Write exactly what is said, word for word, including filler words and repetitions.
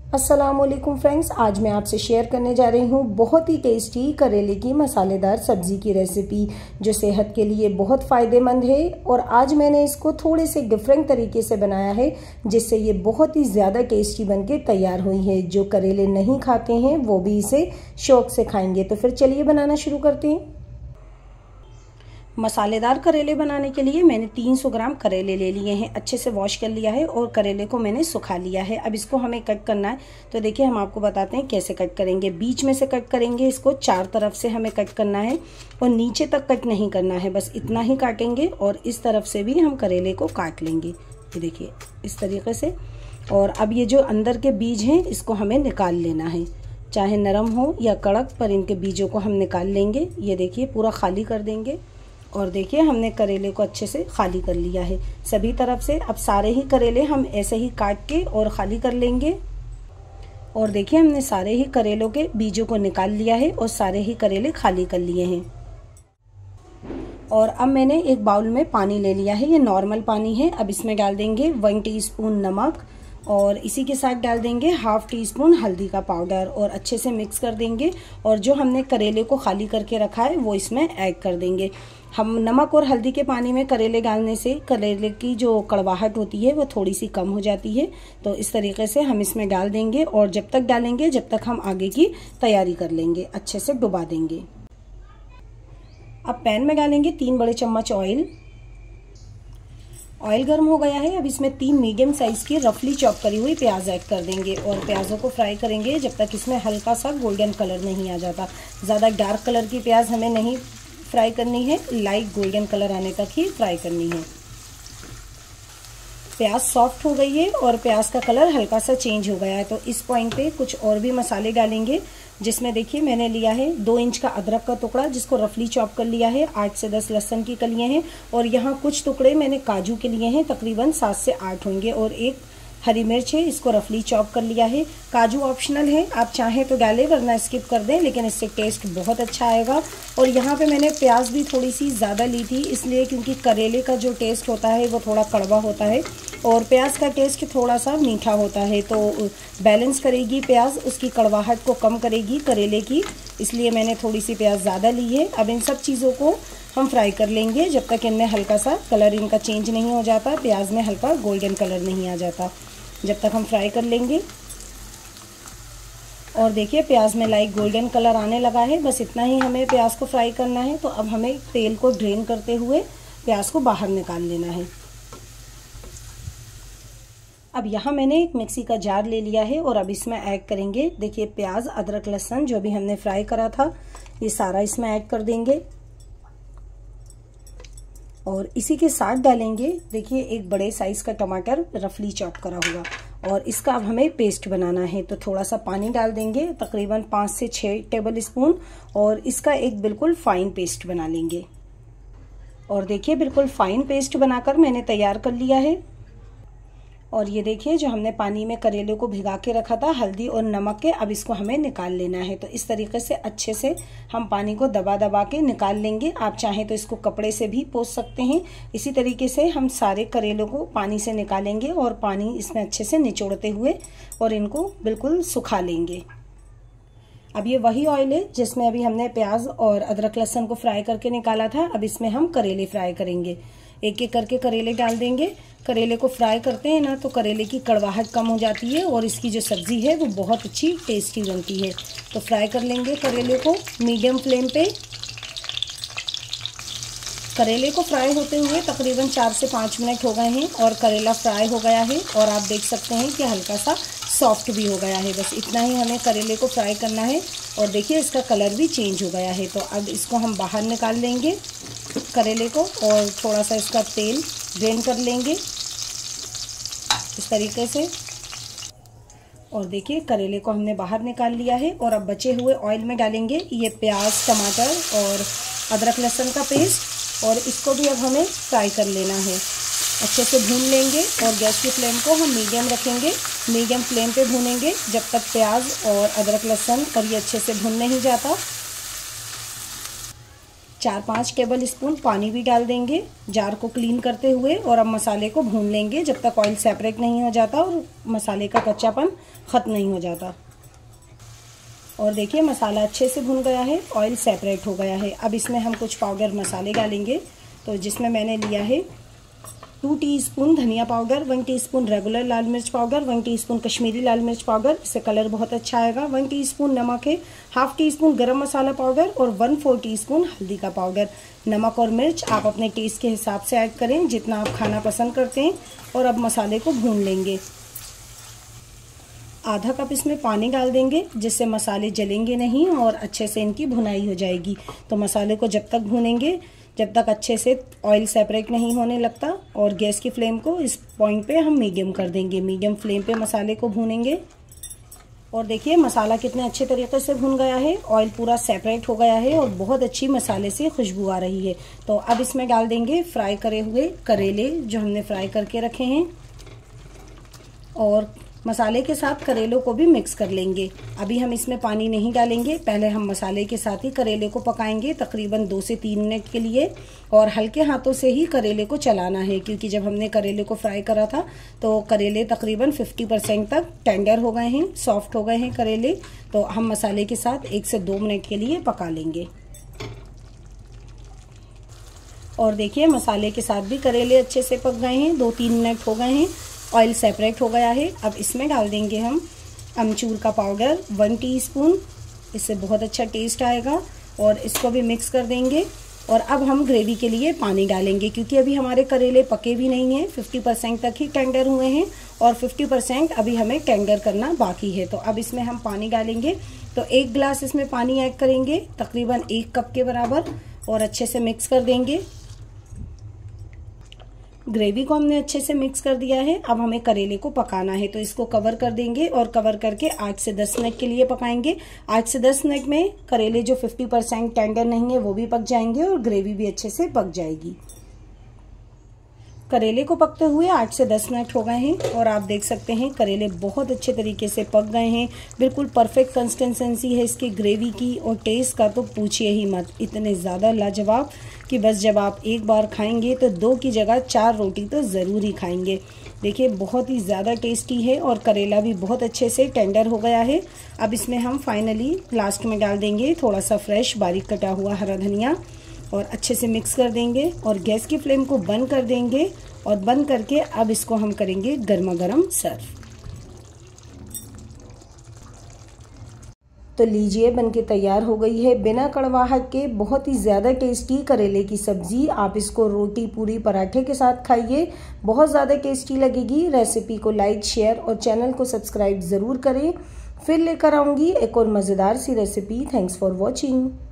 अस्सलामुअलैकुम फ्रेंड्स, आज मैं आपसे शेयर करने जा रही हूँ बहुत ही टेस्टी करेले की मसालेदार सब्ज़ी की रेसिपी जो सेहत के लिए बहुत फ़ायदेमंद है। और आज मैंने इसको थोड़े से डिफरेंट तरीके से बनाया है जिससे ये बहुत ही ज़्यादा टेस्टी बनके तैयार हुई है। जो करेले नहीं खाते हैं वो भी इसे शौक़ से खाएंगे। तो फिर चलिए बनाना शुरू करते हैं। मसालेदार करेले बनाने के लिए मैंने तीन सौ ग्राम करेले ले लिए हैं, अच्छे से वॉश कर लिया है और करेले को मैंने सुखा लिया है। अब इसको हमें कट करना है, तो देखिए हम आपको बताते हैं कैसे कट करेंगे। बीच में से कट करेंगे, इसको चार तरफ से हमें कट करना है और नीचे तक कट नहीं करना है, बस इतना ही काटेंगे। और इस तरफ से भी हम करेले को काट लेंगे, ये देखिए इस तरीके से। और अब ये जो अंदर के बीज हैं इसको हमें निकाल लेना है, चाहे नरम हो या कड़क, पर इनके बीजों को हम निकाल लेंगे। ये देखिए पूरा खाली कर देंगे। और देखिए हमने करेले को अच्छे से खाली कर लिया है सभी तरफ से। अब सारे ही करेले हम ऐसे ही काट के और खाली कर लेंगे। और देखिए हमने सारे ही करेलों के बीजों को निकाल लिया है और सारे ही करेले खाली कर लिए हैं। और अब मैंने एक बाउल में पानी ले लिया है, ये नॉर्मल पानी है। अब इसमें डाल देंगे वन टीस्पून नमक और इसी के साथ डाल देंगे हाफ टी स्पून हल्दी का पाउडर और अच्छे से मिक्स कर देंगे। और जो हमने करेले को खाली करके रखा है वो इसमें ऐड कर देंगे। हम नमक और हल्दी के पानी में करेले डालने से करेले की जो कड़वाहट होती है वो थोड़ी सी कम हो जाती है। तो इस तरीके से हम इसमें डाल देंगे और जब तक डालेंगे जब तक हम आगे की तैयारी कर लेंगे, अच्छे से डुबा देंगे। अब पैन में डालेंगे तीन बड़े चम्मच ऑयल। ऑयल गर्म हो गया है। अब इसमें तीन मीडियम साइज की रफली चॉप करी हुई प्याज ऐड कर देंगे और प्याजों को फ्राई करेंगे जब तक इसमें हल्का सा गोल्डन कलर नहीं आ जाता। ज़्यादा डार्क कलर की प्याज हमें नहीं फ्राई करनी है, लाइट गोल्डन कलर आने तक ही फ्राई करनी है। प्याज सॉफ्ट हो गई है और प्याज का कलर हल्का सा चेंज हो गया है। तो इस पॉइंट पे कुछ और भी मसाले डालेंगे, जिसमें देखिए मैंने लिया है दो इंच का अदरक का टुकड़ा जिसको रफली चॉप कर लिया है, आठ से दस लहसुन की कलियां हैं और यहाँ कुछ टुकड़े मैंने काजू के लिए हैं, तकरीबन सात से आठ होंगे। और एक हरी मिर्च है, इसको रफली चॉप कर लिया है। काजू ऑप्शनल है, आप चाहें तो डालें वरना स्किप कर दें, लेकिन इससे टेस्ट बहुत अच्छा आएगा। और यहाँ पे मैंने प्याज भी थोड़ी सी ज़्यादा ली थी, इसलिए क्योंकि करेले का जो टेस्ट होता है वो थोड़ा कड़वा होता है और प्याज का टेस्ट थोड़ा सा मीठा होता है। तो बैलेंस करेगी प्याज, उसकी कड़वाहट को कम करेगी करेले की, इसलिए मैंने थोड़ी सी प्याज ज़्यादा ली है। अब इन सब चीज़ों को हम फ्राई कर लेंगे जब तक इनमें हल्का सा कलर इनका चेंज नहीं हो जाता, प्याज में हल्का गोल्डन कलर नहीं आ जाता, जब तक हम फ्राई कर लेंगे। और देखिए प्याज में लाइट गोल्डन कलर आने लगा है, बस इतना ही हमें प्याज को फ्राई करना है। तो अब हमें तेल को ड्रेन करते हुए प्याज को बाहर निकाल लेना है। अब यहाँ मैंने एक मिक्सी का जार ले लिया है और अब इसमें ऐड करेंगे, देखिए प्याज, अदरक, लहसुन जो भी हमने फ्राई करा था ये सारा इसमें ऐड कर देंगे। और इसी के साथ डालेंगे देखिए एक बड़े साइज का टमाटर रफली चॉप करा हुआ, और इसका अब हमें पेस्ट बनाना है। तो थोड़ा सा पानी डाल देंगे, तकरीबन पाँच से छः टेबल स्पून, और इसका एक बिल्कुल फाइन पेस्ट बना लेंगे। और देखिए बिल्कुल फाइन पेस्ट बनाकर मैंने तैयार कर लिया है। और ये देखिए जो हमने पानी में करेले को भिगा के रखा था हल्दी और नमक के, अब इसको हमें निकाल लेना है। तो इस तरीके से अच्छे से हम पानी को दबा दबा के निकाल लेंगे। आप चाहें तो इसको कपड़े से भी पोंछ सकते हैं। इसी तरीके से हम सारे करेलों को पानी से निकालेंगे और पानी इसमें अच्छे से निचोड़ते हुए और इनको बिल्कुल सुखा लेंगे। अब ये वही ऑयल है जिसमें अभी हमने प्याज और अदरक लहसुन को फ्राई करके निकाला था। अब इसमें हम करेले फ्राई करेंगे, एक एक करके करेले डाल देंगे। करेले को फ्राई करते हैं ना तो करेले की कड़वाहट कम हो जाती है और इसकी जो सब्ज़ी है वो बहुत अच्छी टेस्टी बनती है। तो फ्राई कर लेंगे करेले को मीडियम फ्लेम पे। करेले को फ्राई होते हुए तकरीबन चार से पाँच मिनट हो गए हैं और करेला फ्राई हो गया है और आप देख सकते हैं कि हल्का सा सॉफ्ट भी हो गया है। बस इतना ही हमें करेले को फ्राई करना है और देखिए इसका कलर भी चेंज हो गया है। तो अब इसको हम बाहर निकाल लेंगे करेले को और थोड़ा सा इसका तेल ड्रेन कर लेंगे इस तरीके से। और देखिए करेले को हमने बाहर निकाल लिया है और अब बचे हुए ऑयल में डालेंगे ये प्याज, टमाटर और अदरक लहसुन का पेस्ट, और इसको भी अब हमें फ्राई कर लेना है, अच्छे से भून लेंगे। और गैस की फ्लेम को हम मीडियम रखेंगे, मीडियम फ्लेम पे भूनेंगे जब तक प्याज और अदरक लहसुन और ये अच्छे से भून नहीं जाता। चार पाँच टेबल स्पून पानी भी डाल देंगे जार को क्लीन करते हुए। और अब मसाले को भून लेंगे जब तक ऑयल सेपरेट नहीं हो जाता और मसाले का कच्चापन ख़त्म नहीं हो जाता। और देखिए मसाला अच्छे से भुन गया है, ऑयल सेपरेट हो गया है। अब इसमें हम कुछ पाउडर मसाले डालेंगे, तो जिसमें मैंने लिया है टू टीस्पून धनिया पाउडर, वन टीस्पून रेगुलर लाल मिर्च पाउडर, वन टीस्पून कश्मीरी लाल मिर्च पाउडर, इससे कलर बहुत अच्छा आएगा। वन टीस्पून नमक है, half teaspoon garam masala powder और वन फोर टीस्पून हल्दी का पाउडर। नमक और मिर्च आप अपने टेस्ट के हिसाब से ऐड करें, जितना आप खाना पसंद करते हैं। और अब मसाले को भून लेंगे। आधा कप इसमें पानी डाल देंगे, जिससे मसाले जलेंगे नहीं और अच्छे से इनकी भुनाई हो जाएगी। तो मसाले को जब तक भूनेंगे जब तक अच्छे से ऑयल सेपरेट नहीं होने लगता। और गैस की फ्लेम को इस पॉइंट पे हम मीडियम कर देंगे। मीडियम फ्लेम पे मसाले को भूनेंगे। और देखिए मसाला कितने अच्छे तरीके से भुन गया है, ऑयल पूरा सेपरेट हो गया है और बहुत अच्छी मसाले से खुशबू आ रही है। तो अब इसमें डाल देंगे फ्राई करे हुए करेले जो हमने फ्राई करके रखे हैं। और मसाले के साथ करेलों को भी मिक्स कर लेंगे। अभी हम इसमें पानी नहीं डालेंगे, पहले हम मसाले के साथ ही करेले को पकाएंगे तकरीबन दो से तीन मिनट के लिए। और हल्के हाथों से ही करेले को चलाना है, क्योंकि जब हमने करेले को फ्राई करा था तो करेले तकरीबन पचास परसेंट तक टेंडर हो गए हैं, सॉफ्ट हो गए हैं करेले। तो हम मसाले के साथ एक से दो मिनट के लिए पका लेंगे। और देखिए मसाले के साथ भी करेले अच्छे से पक गए हैं, दो तीन मिनट हो गए हैं, ऑयल सेपरेट हो गया है। अब इसमें डाल देंगे हम अमचूर का पाउडर वन टीस्पून, इससे बहुत अच्छा टेस्ट आएगा। और इसको भी मिक्स कर देंगे। और अब हम ग्रेवी के लिए पानी डालेंगे, क्योंकि अभी हमारे करेले पके भी नहीं हैं, पचास परसेंट तक ही टेंडर हुए हैं और पचास परसेंट अभी हमें टेंडर करना बाकी है। तो अब इसमें हम पानी डालेंगे। तो एक गिलास इसमें पानी ऐड करेंगे तकरीबन एक कप के बराबर और अच्छे से मिक्स कर देंगे। ग्रेवी को हमने अच्छे से मिक्स कर दिया है। अब हमें करेले को पकाना है, तो इसको कवर कर देंगे और कवर करके आठ से दस मिनट के लिए पकाएंगे। आठ से दस मिनट में करेले जो पचास परसेंट टेंडर नहीं है वो भी पक जाएंगे और ग्रेवी भी अच्छे से पक जाएगी। करेले को पकते हुए आठ से दस मिनट हो गए हैं और आप देख सकते हैं करेले बहुत अच्छे तरीके से पक गए हैं। बिल्कुल परफेक्ट कंसिस्टेंसी है इसकी ग्रेवी की। और टेस्ट का तो पूछिए ही मत, इतने ज़्यादा लाजवाब कि बस जब आप एक बार खाएंगे तो दो की जगह चार रोटी तो ज़रूर ही खाएंगे। देखिए बहुत ही ज़्यादा टेस्टी है और करेला भी बहुत अच्छे से टेंडर हो गया है। अब इसमें हम फाइनली लास्ट में डाल देंगे थोड़ा सा फ्रेश बारीक कटा हुआ हरा धनिया और अच्छे से मिक्स कर देंगे। और गैस की फ्लेम को बंद कर देंगे और बंद करके अब इसको हम करेंगे गर्मा गर्म सर्व। तो लीजिए बनके तैयार हो गई है बिना कड़वाहट के बहुत ही ज़्यादा टेस्टी करेले की सब्ज़ी। आप इसको रोटी पूरी पराठे के साथ खाइए, बहुत ज़्यादा टेस्टी लगेगी। रेसिपी को लाइक शेयर और चैनल को सब्सक्राइब ज़रूर करें। फिर लेकर आऊँगी एक और मज़ेदार सी रेसिपी। Thanks for watching.